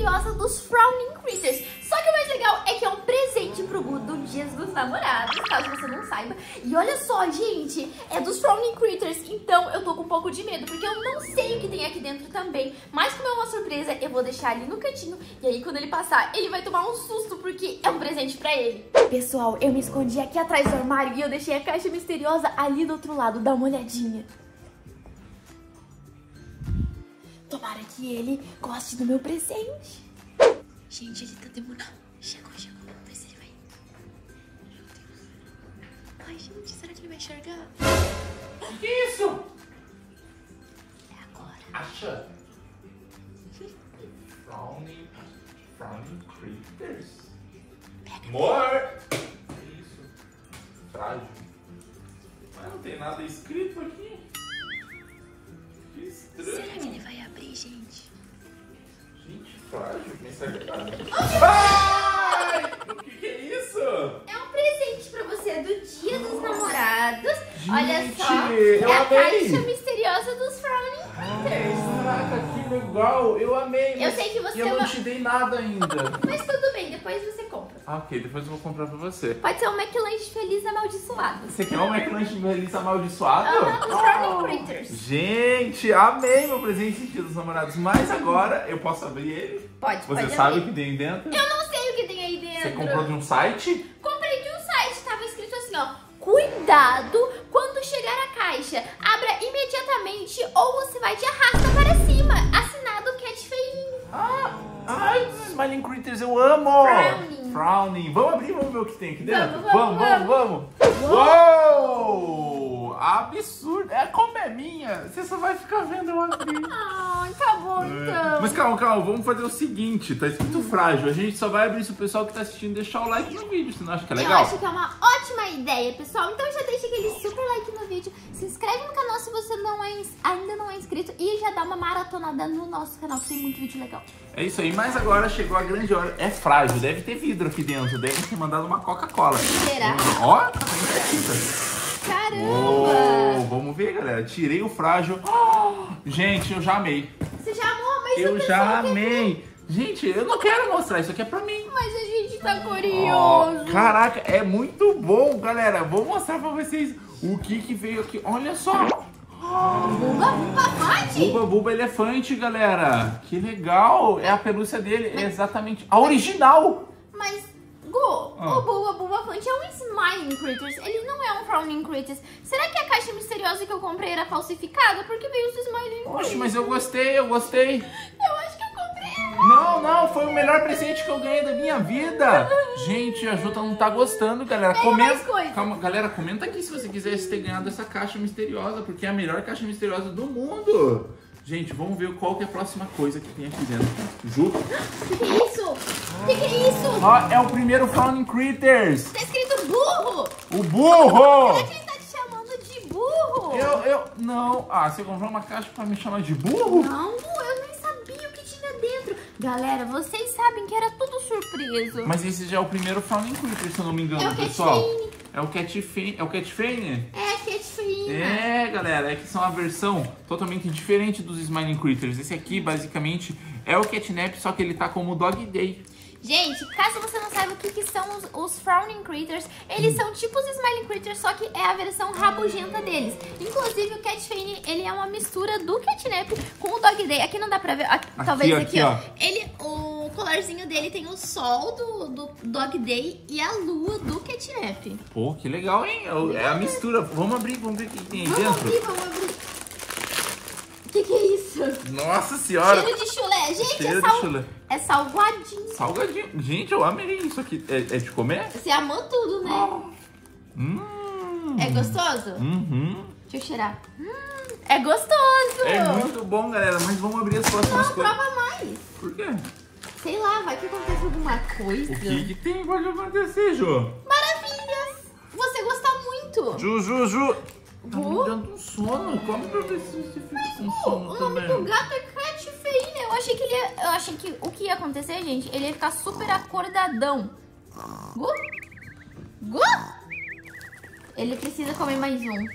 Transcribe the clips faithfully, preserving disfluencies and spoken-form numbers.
misteriosa dos Frowning Critters. Só que o mais legal é que é um presente pro Gu do Dia dos Namorados, caso você não saiba. E olha só, gente, é dos Frowning Critters, então eu tô com um pouco de medo, porque eu não sei o que tem aqui dentro também. Mas como é uma surpresa, eu vou deixar ali no cantinho, e aí quando ele passar, ele vai tomar um susto, porque é um presente pra ele. Pessoal, eu me escondi aqui atrás do armário e eu deixei a caixa misteriosa ali do outro lado. Dá uma olhadinha. Tomara que ele goste do meu presente. Gente, ele tá demorando. Chegou, chegou. Vamos ver se ele vai. Meu Deus. Ai, gente, será que ele vai enxergar? O que é isso? É agora. Acha? Frowning. Frowning Critters. Pega. Amor! Que isso? Frágil. Mas não tem nada escrito aqui. Que estranho. Será que ele vai abrir, gente? Gente, frágil. Quem sabe? Ai! O que, que é isso? É um presente pra você do Dia dos Namorados. Gente, olha só. eu é a amei. caixa misteriosa dos Frowning Critters. Caraca, que legal. Eu amei. Eu mas sei que você eu não ama- te dei nada ainda. Mas tudo bem, depois você compra. Ah, ok, depois eu vou comprar pra você. Pode ser um McLanche feliz amaldiçoado. Você quer um McLanche feliz amaldiçoado? Ah, dos Frowning Critters. Gente, amei meu presente de Dia dos Namorados. Mas agora eu posso abrir ele? Pode, Você pode sabe o abrir. que tem dentro? Eu não sei o que tem aí dentro. Você comprou de um site? Comprei de um site, tava escrito assim, ó. Cuidado quando chegar a caixa. Abra imediatamente ou você vai de arrasta para cima. Assinado Cat Feinho. Ah, ai, Smiling Critters, eu amo! Frowning. Frowning. Vamos abrir, vamos ver o que tem aqui dentro? Vamos, vamos, vamos, vamos. vamos. Uou! Absurdo! É como é minha, você só vai ficar vendo eu abrir. Ai, tá bom então. Mas calma, calma, vamos fazer o seguinte, tá escrito frágil, a gente só vai abrir se o pessoal que tá assistindo deixar o like no vídeo, você não acha que é legal? Eu acho que é uma ótima ideia, pessoal. Então já deixa aquele super like no vídeo. Se inscreve no canal se você não é, ins- ainda não é inscrito. E já dá uma maratonada no nosso canal, que tem muito vídeo legal. É isso aí, mas agora chegou a grande hora. É frágil, deve ter vidro aqui dentro, deve ter mandado uma Coca-Cola. Será? Ó, tá bem certinho. Caramba! Uou, vamos ver, galera. Tirei o frágil. Oh, gente, eu já amei. Você já amou? Mas Eu o já pessoal quer ver. amei. Gente, eu não quero mostrar, isso aqui é pra mim. Mas a gente tá Ó, curioso. caraca, é muito bom, galera. Vou mostrar pra vocês o que que veio aqui. Olha só. Buba, buba, pode? Buba Buba Elefante, galera. Que legal. É a pelúcia dele, é exatamente a original. Mas, Gu, Ah. o Buba Buba Punch é um Smiling Critters. Ele não é um Frowning Critters. Será que a caixa misteriosa que eu comprei era falsificada? Porque veio os Smiling Critters. Oxe, mas eu gostei, eu gostei. Eu acho que eu comprei. Não, não, foi o melhor presente que eu ganhei da minha vida. Gente, a Jota não tá gostando, galera. Pega Comenta. mais coisa. Calma, galera, comenta aqui se você quisesse ter ganhado essa caixa misteriosa, porque é a melhor caixa misteriosa do mundo. Gente, vamos ver qual que é a próxima coisa que tem aqui dentro. Ju? O que, que é isso? O que, que é isso? Ó, é o primeiro Frowning Critters. Tá escrito burro. O burro. Será que ele tá te chamando de burro? Eu, eu, não. Ah, você comprou uma caixa pra me chamar de burro? Não, eu nem sabia o que tinha dentro. Galera, vocês sabem que era tudo surpresa. Mas esse já é o primeiro Frowning Critters, se eu não me engano, É o Cat pessoal. Fane. É o Cat Fane. É o Cat Fane? É, Cat Feinha. É, galera, é que são a versão totalmente diferente dos Smiling Critters. Esse aqui, basicamente, é o Catnap, só que ele tá como Dog Day. Gente, caso você não saiba o que, que são os, os Frowning Critters, eles são tipo os Smiling Critters, só que é a versão rabugenta deles. Inclusive, o Cat Fane, ele é uma mistura do Catnap com o Dog Day. Aqui não dá pra ver, aqui, talvez aqui, aqui, ó. ó. Ele, o colarzinho dele tem o sol do, do Dog Day e a lua do Catnap. Pô, que legal, hein? É é a mistura. Vamos abrir, vamos ver o que tem aí Vamos dentro. abrir, vamos abrir. O que, que é isso? Nossa senhora! Cheiro de chulé. Gente, Cheiro é, de sal... chulé. é salgadinho. Salgadinho. Gente, eu amei isso aqui. É, é de comer? Você amou tudo, né? Hum. É gostoso? Uhum. Deixa eu cheirar. Hum, é gostoso. É muito bom, galera. Mas vamos abrir as próximas Não, coisas. prova mais. Por quê? Sei lá, vai que acontece alguma coisa. O que, que tem pode acontecer, Jô? Maravilhas. Você gosta muito. Ju, Ju, Ju. Tá Ju? me dando um sono. Come pra ver se você fica com sono O nome também. do gato é Cat Fane. Eu achei que ele ia, eu achei que o que ia acontecer, gente, ele ia ficar super acordadão. Gu? Gu? Ele precisa comer mais um.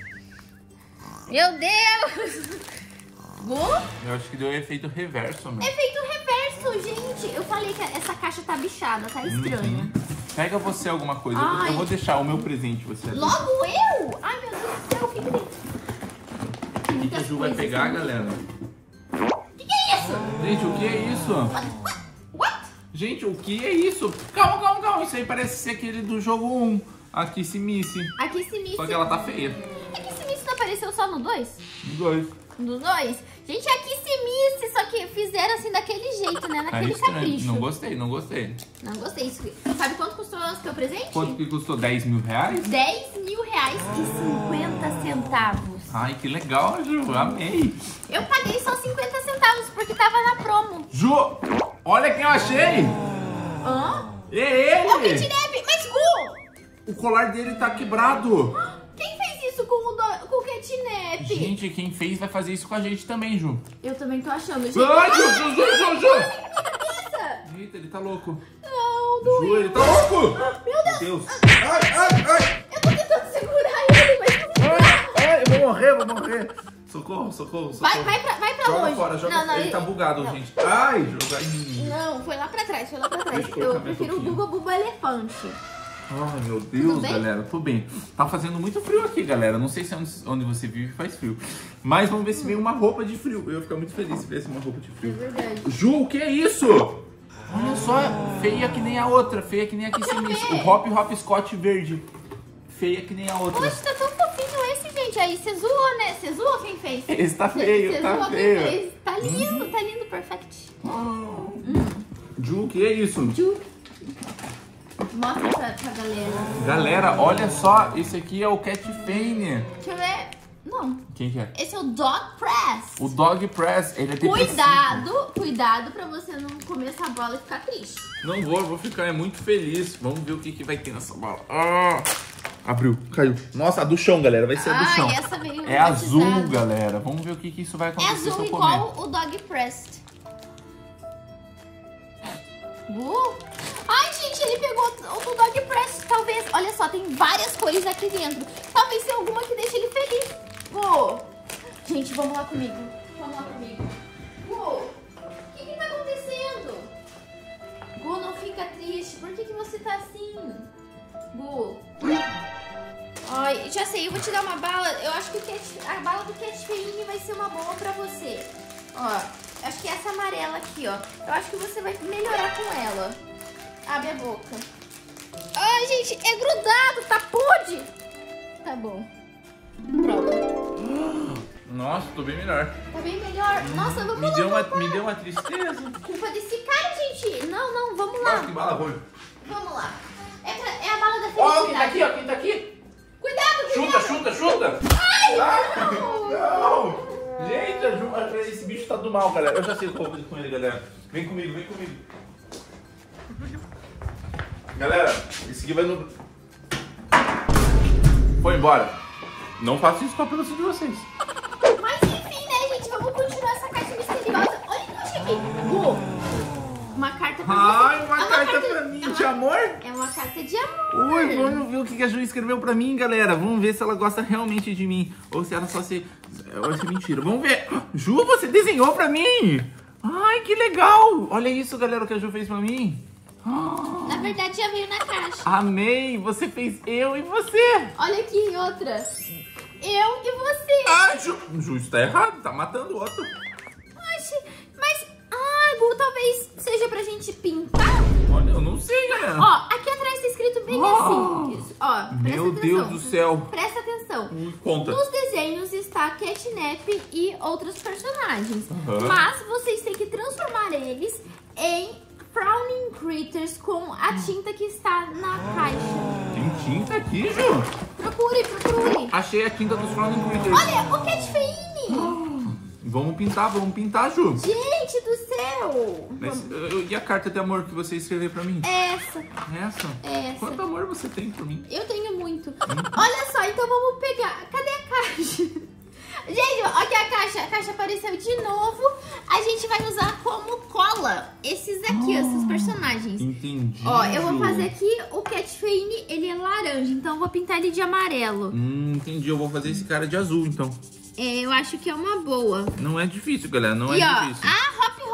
Meu Deus! Gu? Eu acho que deu efeito reverso, meu. Efeito reverso. isso, gente? Eu falei que essa caixa tá bichada, tá estranha. Uhum. Pega você alguma coisa. Ai. Eu vou deixar o meu presente você. Logo eu? Ai, meu Deus do céu, o que que tem? O que, que a Ju vai pegar, aqui. galera? O que que é isso? Gente, o que é isso? What? What? Gente, o que é isso? Calma, calma, calma. Isso aí parece ser aquele do jogo um. A Kissy Missy. A Kissy Missy. Só que ela tá feia. A Kissy Missy não apareceu só no dois? Dois. No dois? Gente, a Kissy Missy, só que fizeram assim daquele jeito, né? Naquele estranho. capricho. Não gostei, não gostei. Não gostei. Isso- Sabe quanto custou o seu presente? Quanto que custou? dez mil reais? dez mil reais e cinquenta centavos. Ai, que legal, Ju. Amei. Eu paguei só cinquenta centavos porque tava na promo. Ju, olha quem eu achei. Hã? É É o ele. Catnap, mas Gu! O colar dele tá quebrado. Quem fez isso com o, do, com o Catnap? Gente, quem fez vai fazer isso com a gente também, Ju. Eu também tô achando, gente. Ai, Ju, Ju, Ju, Ju, Ju. Cabeça! Eita, ele tá louco. Não, Ju, doeu. ele tá louco. Meu Deus, Deus. Ai, ai, ai. eu tô tentando segurar ele, mas não Ai, ai, eu vou morrer, vou morrer. Socorro, socorro, socorro. Vai, vai pra, vai pra Joga longe. fora, joga não, não, Ele ele tá bugado, não. gente. Ai, joga. Ih. Não, foi lá pra trás, foi lá pra trás. Deixa eu colocar Eu minha prefiro o touquinha. Buba Buba Elefante. Ai, meu Deus, bem? galera. Tô bem. Tá fazendo muito frio aqui, galera. Não sei se onde, onde você vive faz frio. Mas vamos ver se vem uma roupa de frio. Eu ia ficar muito feliz se viesse uma roupa de É frio. verdade. Ju, o que é isso? Olha só, feia que nem a outra. Feia que nem a Kissy Missy. O Hop Hop Scott verde. Feia que nem a outra. Poxa, tá tão fofinho esse, gente. Aí você zoou, né? Você zoou quem fez? Esse tá feio, Você tá zoou quem feio. fez. Tá lindo, tá lindo, perfect. Ju, o que é isso? Ju. Mostra pra, pra galera. Galera, olha só. Esse aqui é o Cat Fane. Deixa eu ver. Não. Quem que é? Esse é o Dog Press. O Dog Press. Ele é depressivo. Cuidado, cuidado pra você não comer essa bola e ficar triste. Não vou, eu vou ficar é muito feliz. Vamos ver o que, que vai ter nessa bala. Ah, abriu, caiu. Nossa, a do chão, galera. Vai ser a do Ah, chão. essa veio É azul, batizada. galera. Vamos ver o que, que isso vai É acontecer se azul eu comer. igual o Dog Press. Uh. Ai, gente, ele pegou o do Dog Press. Talvez, olha só, tem várias cores aqui dentro. Talvez tenha alguma que deixe ele feliz. Gu. Gente, vamos lá comigo. Vamos lá comigo. Gu, o que que tá acontecendo? Gu, não fica triste. Por que que você tá assim? Gu. Ai, já sei, eu vou te dar uma bala. Eu acho que o cat, a bala do Cat Fane vai ser uma boa pra você. Ó, acho que é essa amarela aqui, ó. Eu acho que você vai melhorar com ela. Abre a boca. Ai, gente, é grudado, tá podre. Tá bom. Pronto. Nossa, tô bem melhor. Tá bem melhor. Nossa, vamos Me lá. deu, uma, vamos me lá. deu uma tristeza. Culpa desse cara, gente. Não, não, vamos Nossa, que lá. bala ruim. Vamos lá. É, pra- é a bala da Ó, felicidade. quem tá aqui, ó, quem tá aqui? Cuidado, Chuta, cuidado. chuta, chuta. Ai, Ah, não. não. Gente, a Ju- esse bicho tá do mal, galera. Eu já sei o que eu vou fazer com ele, galera. Vem comigo, vem comigo. Galera, esse aqui vai no... Foi embora. Não faço isso com a produção de vocês. Mas enfim, né, gente? Vamos continuar essa caixa misteriosa. Olha o que eu achei aqui. Gu, uma carta pra Ai, você. uma É carta pra mim é de uma- amor. É uma carta de amor. Oi, vamos ver o que a Ju escreveu pra mim, galera. Vamos ver se ela gosta realmente de mim. Ou se ela só se... Ou se é mentira. Vamos ver. Ju, você desenhou pra mim. Ai, que legal. Olha isso, galera, o que a Ju fez pra mim. Ah, Na verdade, já veio na caixa. amei. Você fez eu e você. Olha aqui, outra. Eu e você. Ai, Ju. Ju, isso tá errado. Tá matando o outro. Oxe, mas... Ai, Gu, talvez seja pra gente pintar. Olha, eu não sei, galera. Ó, aqui atrás tá escrito bem Oh. assim. Ó, presta Meu atenção. Deus do céu. Presta atenção. Hum, Conta. Nos desenhos está Catnap e outros personagens. Aham. Mas vocês têm que transformar eles em Frowning Critters com a tinta que está na caixa. Tem tinta aqui, Ju. Procure, procure. Achei a tinta dos Frowning Critters. Olha, o Cat Fane. Vamos pintar, vamos pintar, Ju. Gente do céu. Mas, eu- e a carta de amor que você escreveu pra mim? Essa, Essa? essa. Quanto amor você tem por mim? Eu tenho muito. Olha só, então vamos pegar. Cadê a caixa? Gente, olha aqui a caixa. A caixa apareceu de novo. A gente vai usar como cola esses aqui, esses personagens. Entendi. Ó, eu vou Ju. fazer aqui o Cat Fane, ele é laranja, então eu vou pintar ele de amarelo. Hum, entendi. Eu vou fazer esse cara de azul, então. É, eu acho que é uma boa. Não é difícil, galera. Não E é ó, difícil. a Hop Hop Scott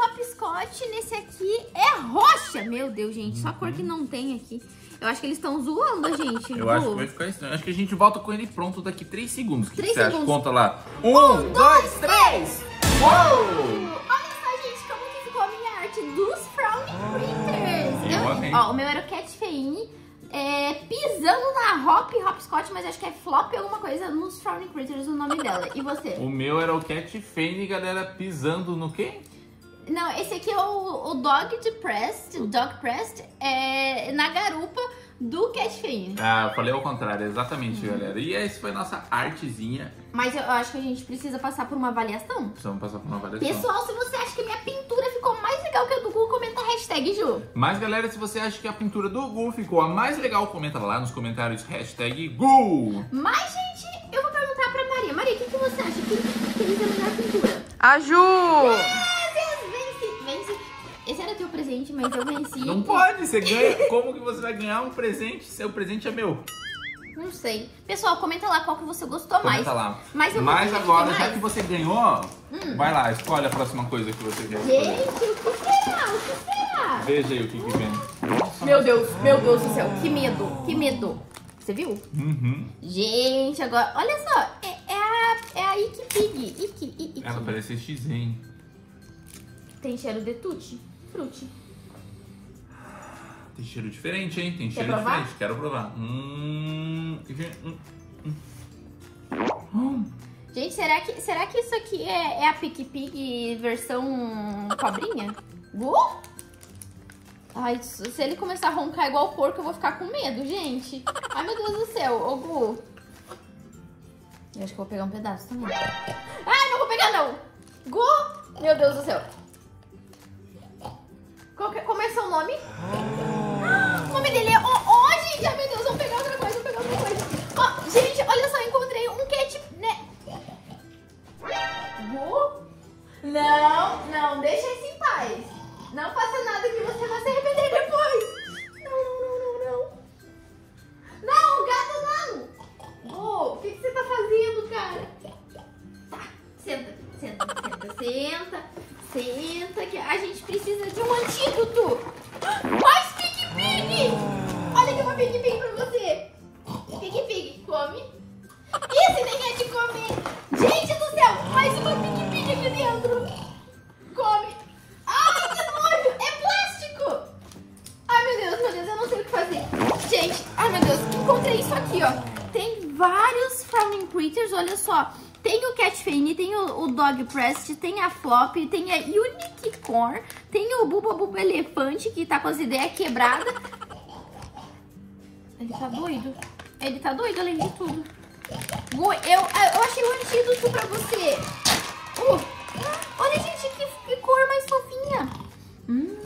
Scott, nesse aqui é roxa. Meu Deus, gente, só a cor que não tem aqui. Eu acho que eles estão zoando a gente. Eu Gu. acho que vai ficar estranho. Acho que a gente volta com ele pronto daqui três segundos. O que três você acha? segundos. Conta lá. Um, Um, dois, três! Uou! Olha só, gente, como que ficou a minha arte dos Frowning Critters. Eu Eu- amei. ó, o meu era o Cat Feine, é, pisando na Hop, Hopscotch, mas acho que é Flop alguma coisa nos Frowning Critters, o nome dela. E você? O meu era o Cat Fane, galera, pisando no quê? Não, esse aqui é o, o Dog Depressed, Dog Pressed, é, na garupa do Cat Feine. Ah, eu falei ao contrário, exatamente, galera. E essa foi a nossa artezinha. Mas eu acho que a gente precisa passar por uma avaliação. Precisamos passar por uma avaliação. Pessoal, se você acha que a minha pintura ficou mais legal que a do Gu, comenta a hashtag Ju. Mas, galera, se você acha que a pintura do Gu ficou a mais legal, comenta lá nos comentários, hashtag Gu. Mas, gente, eu vou perguntar pra Maria. Maria, o que, que você acha? Quem fez a melhor pintura? A Ju! Vence, vence, vence. Esse era teu presente, mas eu venci. Não pode, você ganha. Como que você vai ganhar um presente? Seu presente é meu. Não sei. Pessoal, comenta lá qual que você gostou mais. Comenta lá. Mas, eu vou Mas dizer agora, que tem já mais. que você ganhou, vai lá, escolhe a próxima coisa que você quer escolher. Gente, o que será? O que será? Veja aí o que que vem. Nossa, Meu Deus, meu Deus do céu. Que medo, que medo. Você viu? Uhum. Gente, agora, olha só. É, é a, é a Icky Pig. Icky, Icky. Ela parece X, hein? Tem cheiro de tutti, frutti. Tem cheiro diferente, hein? Tem Quer cheiro provar? diferente. Quero provar. Hum... hum, hum. Hum. Gente, será que, será que isso aqui é, é a Pique Pig versão cobrinha? Gu? Ai, se ele começar a roncar igual o porco, eu vou ficar com medo, gente. Ai, meu Deus do céu. Ô, Gu. Eu acho que eu vou pegar um pedaço também. Ai, não vou pegar, não. Gu? Meu Deus do céu. Qual que, como é seu nome? O nome dele é... Ó, ó, gente. Ai, meu Deus. Vamos pegar outra coisa, vamos pegar outra coisa. Ó, gente, olha só. Encontrei um cat... Né? Gu? Não, não. Deixa isso em paz. Não faça nada que você vai se arrepender depois. Não, não, não, não, não. Não, gato, não. Gu, o que, que você tá fazendo, cara? Tá, senta, senta, senta, senta. Senta que a gente precisa de um antídoto. Mais Pique Pig. Olha aqui uma Pique Pig pra você. Pique Pig, come. Esse nem é de comer. Gente do céu, mais uma Pique Pig aqui dentro. Come. Ai, que nojo. É plástico. Ai, meu Deus, meu Deus, eu não sei o que fazer. Gente, ai, meu Deus, encontrei isso aqui, ó. Tem vários Frowning Critters, olha só. Tem o Cat Feine, tem o, o Dog Pressed, tem a Flop, tem a Unicorn, tem o Buba Buba Elefante, que tá com as ideias quebradas. Ele tá doido. Ele tá doido, além de tudo. Gu, eu, eu achei o antídoto pra você. Uh, olha, gente, que, que cor mais fofinha. Hum.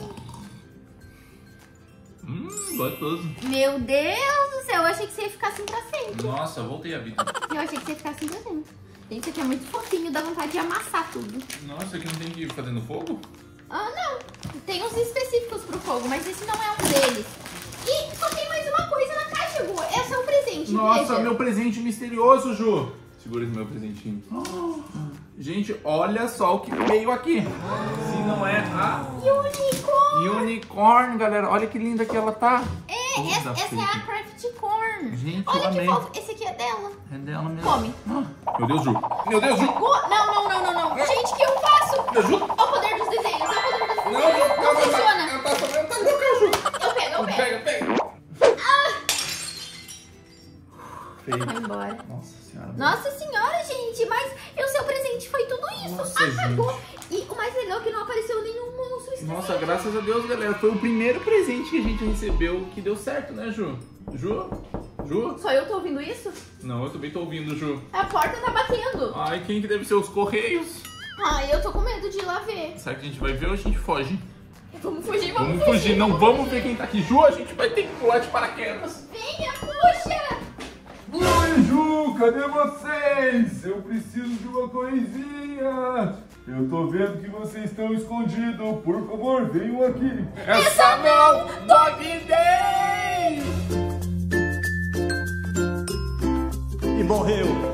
Hum, gostoso. Meu Deus do céu, eu achei que você ia ficar assim pra sempre. Nossa, voltei a vida. Eu achei que você ia ficar assim pra sempre. Gente, isso aqui é muito fofinho, dá vontade de amassar tudo. Nossa, aqui não tem que ir fazendo fogo? Ah, não. Tem uns específicos pro fogo, mas esse não é um deles. E só tem mais uma coisa na caixa, Gu. Esse é o presente, Nossa, veja. meu presente misterioso, Ju. Segura esse meu presentinho. Gente, olha só o que veio aqui. Se não é a Unicorn. Unicorn, galera. Olha que linda que ela tá. É, Toda essa, essa é a feita. Craft Corn. Gente, olha eu que amei. fofo. Esse aqui é dela. É dela mesmo. Come. Ah, meu Deus, Ju. Meu Deus, Ju. Gu, não, não, não, não, não. Gente, o que eu faço? Meu Ju. Olha o poder dos desenhos, olha o poder dos desenhos. Não, Ju. Não Não, funciona. Ela tá sobrando, tá louca, Ju. Eu pego, eu pego. Pega, pega. Feio. Vai embora. Nossa senhora. Nossa senhora, gente, mas o seu presente foi tudo isso. Nossa, Acabou. E o mais legal é que não apareceu nenhum monstro estranho. Nossa, graças a Deus, galera. Foi o primeiro presente que a gente recebeu que deu certo, né, Ju? Ju? Ju? Só eu tô ouvindo isso? Não, eu também tô ouvindo, Ju. A porta tá batendo. Ai, quem que deve ser os Correios? Ai, eu tô com medo de ir lá ver. Será que a gente vai ver ou a gente foge? Vamos fugir, vamos, Vamos fugir, não vamos ver quem tá aqui. Ju, a gente vai ter que pular de paraquedas. Venha, puxa! Oi, Ju, cadê vocês? Eu preciso de uma coisinha. Eu tô vendo que vocês estão escondidos. Por favor, venham aqui. Essa não, Dog Day! E morreu.